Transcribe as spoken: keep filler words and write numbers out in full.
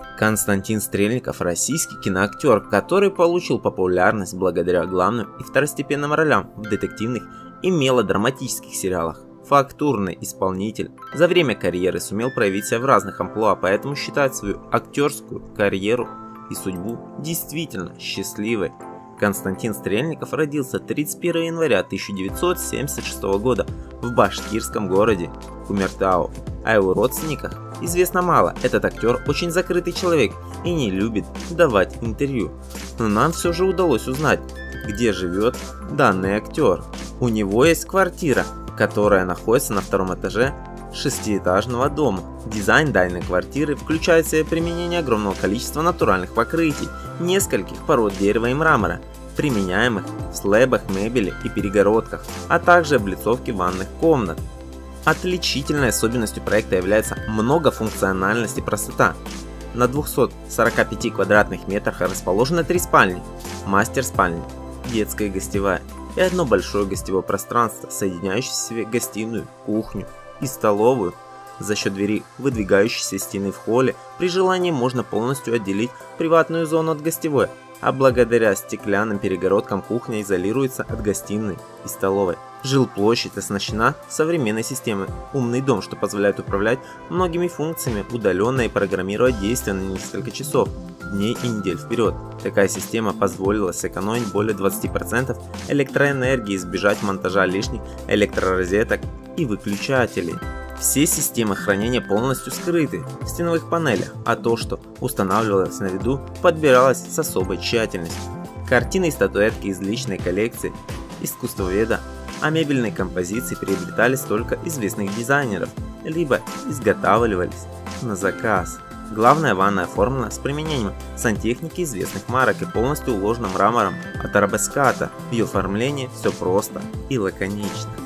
Константин Стрельников – российский киноактер, который получил популярность благодаря главным и второстепенным ролям в детективных и мелодраматических сериалах. Фактурный исполнитель, за время карьеры сумел проявить себя в разных амплуа, поэтому считает свою актерскую карьеру и судьбу действительно счастливой. Константин Стрельников родился тридцать первого января тысяча девятьсот семьдесят шестого года в башкирском городе Кумертау. О его родственниках известно мало. Этот актер очень закрытый человек и не любит давать интервью. Но нам все же удалось узнать, где живет данный актер. У него есть квартира, которая находится на втором этаже шестиэтажного дома. Дизайн данной квартиры включает в себя применение огромного количества натуральных покрытий, нескольких пород дерева и мрамора, применяемых в слэбах, мебели и перегородках, а также облицовки ванных комнат. Отличительной особенностью проекта является многофункциональность и простота. На двухстах сорока пяти квадратных метрах расположены три спальни, мастер-спальня, детская и гостевая и одно большое гостевое пространство, соединяющее в себе гостиную, кухню и столовую. За счет двери, выдвигающейся из стены в холле, при желании можно полностью отделить приватную зону от гостевой, а благодаря стеклянным перегородкам кухня изолируется от гостиной и столовой. Жилплощадь оснащена современной системой «Умный дом», что позволяет управлять многими функциями удаленно и программировать действия на несколько часов, дней и недель вперед. Такая система позволила сэкономить более двадцати процентов электроэнергии, избежать монтажа лишних электророзеток и выключателей. Все системы хранения полностью скрыты в стеновых панелях, а то, что устанавливалось на виду, подбиралось с особой тщательностью. Картины и статуэтки из личной коллекции искусствоведа, а мебельные композиции приобретались только известных дизайнеров, либо изготавливались на заказ. Главная ванная оформлена с применением сантехники известных марок и полностью уложена мрамором от Арабеската. В ее оформлении все просто и лаконично.